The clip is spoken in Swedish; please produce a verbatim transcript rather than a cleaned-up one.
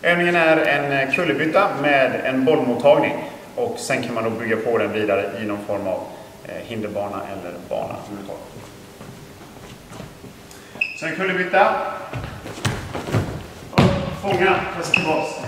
Övningen är en kullerbytta med en bollmottagning. Och sen kan man då bygga på den vidare i någon form av hinderbana eller bana. Så en kullerbytta. Fånga, pressa tillbaka.